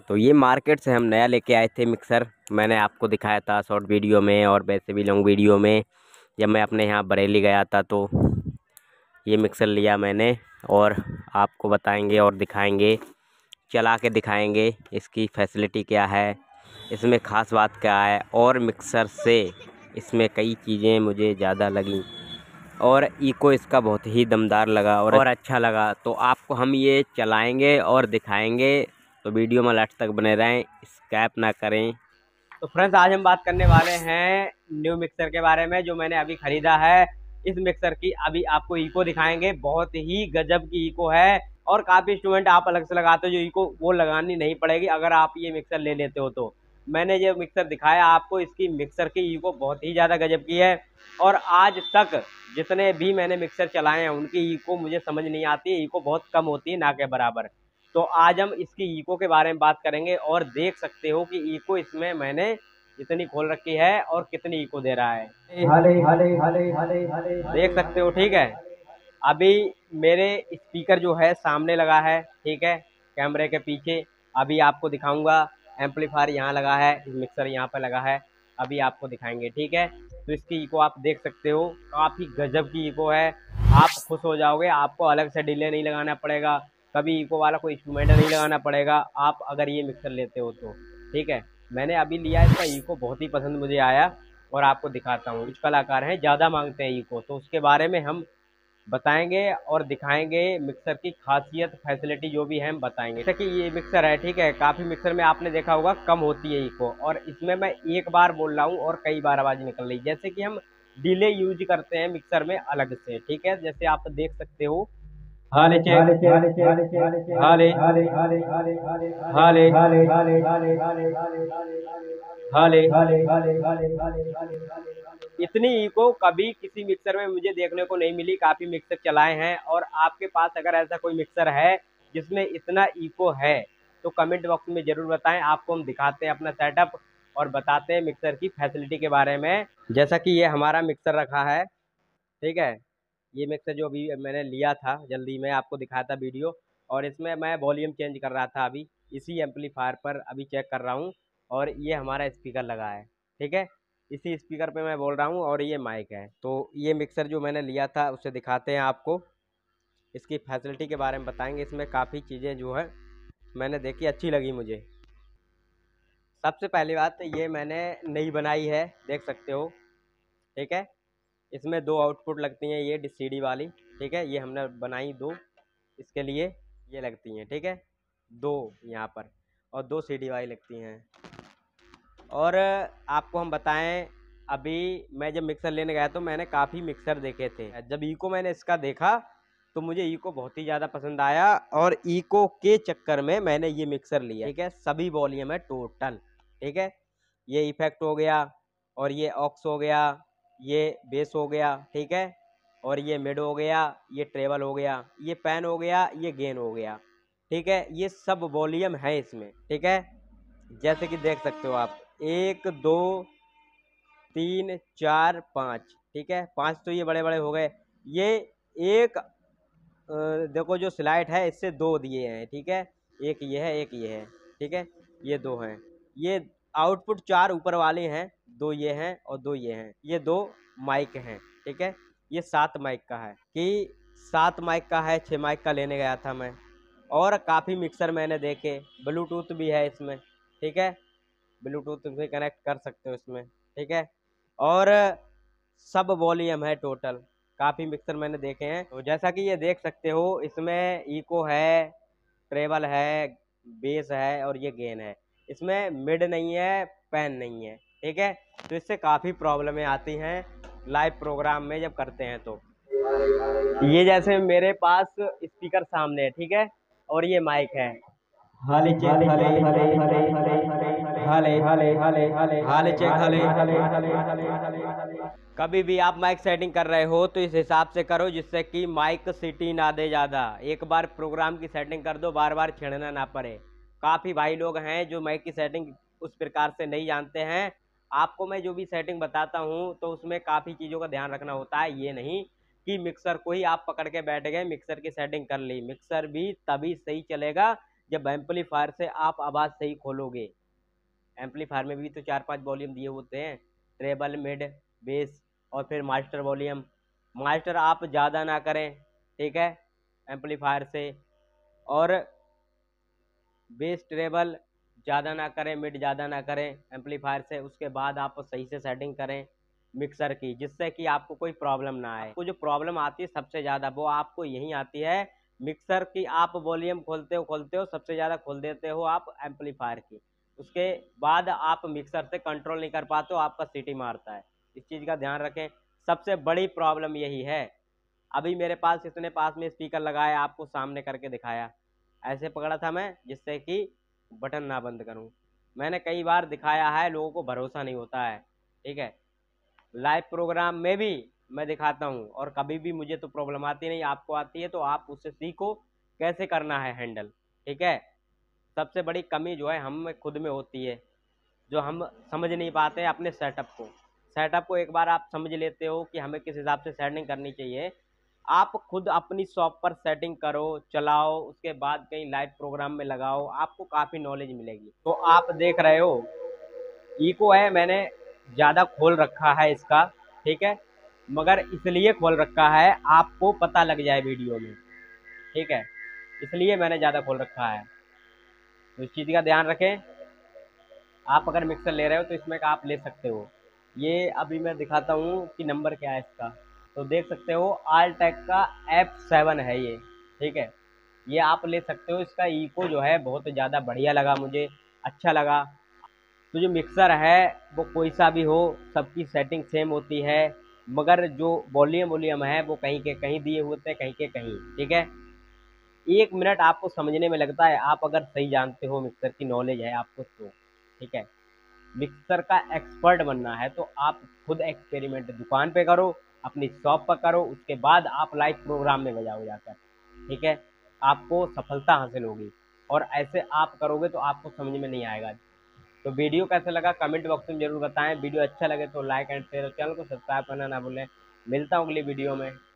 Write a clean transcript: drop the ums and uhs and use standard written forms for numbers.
तो ये मार्केट से हम नया लेके आए थे मिक्सर। मैंने आपको दिखाया था शॉर्ट वीडियो में और वैसे भी लॉन्ग वीडियो में, जब मैं अपने यहाँ बरेली गया था तो ये मिक्सर लिया मैंने। और आपको बताएंगे और दिखाएंगे, चला के दिखाएंगे इसकी फैसिलिटी क्या है, इसमें ख़ास बात क्या है। और मिक्सर से इसमें कई चीज़ें मुझे ज़्यादा लगी और इको इसका बहुत ही दमदार लगा और अच्छा लगा। तो आपको हम ये चलाएंगे और दिखाएंगे, तो वीडियो में लास्ट तक बने रहें, स्किप ना करें। तो फ्रेंड्स, आज हम बात करने वाले हैं न्यू मिक्सर के बारे में जो मैंने अभी ख़रीदा है। इस मिक्सर की अभी आपको इको दिखाएंगे, बहुत ही गजब की इको है और काफ़ी इंस्ट्रूमेंट आप अलग से लगाते हो जो इको वो लगानी नहीं पड़ेगी अगर आप ये मिक्सर ले लेते हो। तो मैंने जो मिक्सर दिखाया आपको, इसकी मिक्सर की इको बहुत ही ज़्यादा गजब की है और आज तक जितने भी मैंने मिक्सर चलाए हैं उनकी इको मुझे समझ नहीं आती है, इको बहुत कम होती है ना के बराबर। तो आज हम इसकी इको के बारे में बात करेंगे और देख सकते हो कि इको इसमें मैंने इतनी खोल रखी है और कितनी इको दे रहा है, देख सकते हो। ठीक है, अभी मेरे स्पीकर जो है सामने लगा है, ठीक है, कैमरे के पीछे। अभी आपको दिखाऊंगा, एम्पलीफायर यहाँ लगा है, मिक्सर यहाँ पे लगा है, अभी आपको दिखाएंगे। ठीक है, तो इसकी इको आप देख सकते हो, काफ़ी गजब की इको है, आप खुश हो जाओगे। आपको अलग से डिले नहीं लगाना पड़ेगा, कभी इको वाला कोई इंस्ट्रूमेंट नहीं लगाना पड़ेगा आप अगर ये मिक्सर लेते हो तो। ठीक है, मैंने अभी लिया, इसका इको बहुत ही पसंद मुझे आया और आपको दिखाता हूँ। कुछ कलाकार हैं ज़्यादा मांगते हैं इको, तो उसके बारे में हम बताएंगे और दिखाएंगे। मिक्सर की खासियत फैसिलिटी जो भी है हम बताएंगे। जैसे कि ये मिक्सर है, ठीक है, काफ़ी मिक्सर में आपने देखा होगा कम होती है इको, और इसमें मैं एक बार बोल रहा हूँ और कई बार आवाज़ निकल रही है। जैसे कि हम डिले यूज करते हैं मिक्सर में अलग से, ठीक है, जैसे आप देख सकते हो। हाले चेक, हाले हाले इतनी इको कभी किसी मिक्सर में मुझे देखने को नहीं मिली। काफ़ी मिक्सर चलाए हैं और आपके पास अगर ऐसा कोई मिक्सर है जिसमें इतना इको है तो कमेंट बॉक्स में ज़रूर बताएं। आपको हम दिखाते हैं अपना सेटअप और बताते हैं मिक्सर की फैसिलिटी के बारे में। जैसा कि ये हमारा मिक्सर रखा है, ठीक है, ये मिक्सर जो अभी मैंने लिया था जल्दी में आपको दिखाया था वीडियो, और इसमें मैं वॉल्यूम चेंज कर रहा था अभी इसी एम्पलीफायर पर, अभी चेक कर रहा हूँ। और ये हमारा स्पीकर लगा है, ठीक है, इसी स्पीकर पे मैं बोल रहा हूँ और ये माइक है। तो ये मिक्सर जो मैंने लिया था उससे दिखाते हैं आपको, इसकी फैसिलिटी के बारे में बताएंगे। इसमें काफ़ी चीज़ें जो है मैंने देखी, अच्छी लगी मुझे। सबसे पहली बात ये मैंने नई बनाई है, देख सकते हो, ठीक है, इसमें दो आउटपुट लगती हैं, ये सीडी वाली, ठीक है, ये हमने बनाई दो इसके लिए, ये लगती हैं, ठीक है, दो यहाँ पर, और दो सीडी वाली लगती हैं। और आपको हम बताएं, अभी मैं जब मिक्सर लेने गया तो मैंने काफ़ी मिक्सर देखे थे, जब इको मैंने इसका देखा तो मुझे इको बहुत ही ज़्यादा पसंद आया और इको के चक्कर में मैंने ये मिक्सर लिया। ठीक है, सभी वॉल्यूम है टोटल, ठीक है, ये इफेक्ट हो गया और ये ऑक्स हो गया, ये बेस हो गया, ठीक है, और ये मिड हो गया, ये ट्रेबल हो गया, ये पैन हो गया, ये गेन हो गया, ठीक है, ये सब वॉल्यूम है इसमें। ठीक है, जैसे कि देख सकते हो आप, 1 2 3 4 5, ठीक है, 5 तो ये बड़े बड़े हो गए। ये एक देखो जो स्लाइड है इससे दो दिए हैं, ठीक है, एक ये है एक ये है, ठीक है, ये दो हैं। ये आउटपुट 4 ऊपर वाले हैं, दो ये हैं और दो ये हैं, ये दो माइक हैं, ठीक है, ये 7 माइक का है, कि 7 माइक का है, 6 माइक का लेने गया था मैं। और काफ़ी मिक्सर मैंने देखे, ब्लूटूथ भी है इसमें, ठीक है, ब्लूटूथ भी कनेक्ट कर सकते हो इसमें, ठीक है, और सब वॉल्यूम है टोटल। काफ़ी मिक्सर मैंने देखे हैं, तो जैसा कि ये देख सकते हो इसमें इको है, ट्रेबल है, बेस है और ये गेन है। इसमें मिड नहीं है, पैन नहीं है, ठीक है, तो इससे काफ़ी प्रॉब्लमें आती हैं लाइव प्रोग्राम में जब करते हैं। तो ये जैसे मेरे पास स्पीकर सामने है, ठीक है, और ये माइक है, हाले चेक हाले हाले हाले हाले हाले हाले हाले हाले चेक हाले। कभी भी आप माइक सेटिंग कर रहे हो तो इस हिसाब से करो जिससे कि माइक सीटी ना दे ज़्यादा। एक बार प्रोग्राम की सेटिंग कर दो, बार बार छेड़ना ना पड़े। काफ़ी भाई लोग हैं जो माइक की सेटिंग उस प्रकार से नहीं जानते हैं। आपको मैं जो भी सेटिंग बताता हूँ तो उसमें काफ़ी चीज़ों का ध्यान रखना होता है, ये नहीं कि मिक्सर को ही आप पकड़ के बैठ गए, मिक्सर की सेटिंग कर ली। मिक्सर भी तभी सही चलेगा जब एम्पलीफायर से आप आवाज़ सही खोलोगे, एम्पलीफायर में भी तो 4-5 वॉल्यूम दिए होते हैं, ट्रेबल, मिड, बेस और फिर मास्टर वॉल्यूम। मास्टर आप ज़्यादा ना करें, ठीक है, एम्पलीफायर से, और बेस ट्रेबल ज़्यादा ना करें, मिड ज़्यादा ना करें एम्पलीफायर से। उसके बाद आप सही से सेटिंग करें मिक्सर की, जिससे कि आपको कोई प्रॉब्लम ना आए। आपको जो प्रॉब्लम आती है सबसे ज़्यादा, वो आपको यही आती है मिक्सर की। आप वॉल्यूम खोलते हो सबसे ज़्यादा खोल देते हो आप एम्पलीफायर की, उसके बाद आप मिक्सर से कंट्रोल नहीं कर पाते हो, आपका सीटी मारता है। इस चीज़ का ध्यान रखें, सबसे बड़ी प्रॉब्लम यही है। अभी मेरे पास इतने पास में स्पीकर लगाया, आपको सामने करके दिखाया, ऐसे पकड़ा था मैं जिससे कि बटन ना बंद करूं। मैंने कई बार दिखाया है, लोगों को भरोसा नहीं होता है, ठीक है। लाइव प्रोग्राम में भी मैं दिखाता हूं, और कभी भी मुझे तो प्रॉब्लम आती नहीं, आपको आती है तो आप उससे सीखो कैसे करना है हैंडल, ठीक है। सबसे बड़ी कमी जो है हम में खुद में होती है, जो हम समझ नहीं पाते अपने सेटअप को एक बार आप समझ लेते हो कि हमें किस हिसाब से सेटिंग करनी चाहिए, आप खुद अपनी शॉप पर सेटिंग करो, चलाओ, उसके बाद कहीं लाइव प्रोग्राम में लगाओ, आपको काफ़ी नॉलेज मिलेगी। तो आप देख रहे हो इको है, मैंने ज़्यादा खोल रखा है इसका, ठीक है, मगर इसलिए खोल रखा है आपको पता लग जाए वीडियो में, ठीक है, इसलिए मैंने ज़्यादा खोल रखा है। तो इस चीज़ का ध्यान रखें। आप अगर मिक्सर ले रहे हो तो इसमें का आप ले सकते हो। ये अभी मैं दिखाता हूँ कि नंबर क्या है इसका, तो देख सकते हो आलटेक का F7 है ये, ठीक है। ये आप ले सकते हो, इसका इको जो है बहुत ज़्यादा बढ़िया लगा मुझे, अच्छा लगा। तो जो मिक्सर है वो कोई सा भी हो, सबकी सेटिंग सेम होती है, मगर जो वॉल्यूम है वो कहीं के कहीं दिए होते हैं, कहीं के कहीं, ठीक है। 1 मिनट आपको समझने में लगता है, आप अगर सही जानते हो, मिक्सर की नॉलेज है आपको तो, ठीक है। मिक्सर का एक्सपर्ट बनना है तो आप खुद एक्सपेरिमेंट दुकान पे करो, अपनी शॉप पर करो, उसके बाद आप लाइव प्रोग्राम में बजाओ जाकर, ठीक है। आपको सफलता हासिल होगी, और ऐसे आप करोगे तो आपको समझ में नहीं आएगा। तो वीडियो कैसा लगा कमेंट बॉक्स में जरूर बताएं। वीडियो अच्छा लगे तो लाइक एंड शेयर, चैनल को सब्सक्राइब करना ना भूलें। मिलता हूँ अगली वीडियो में।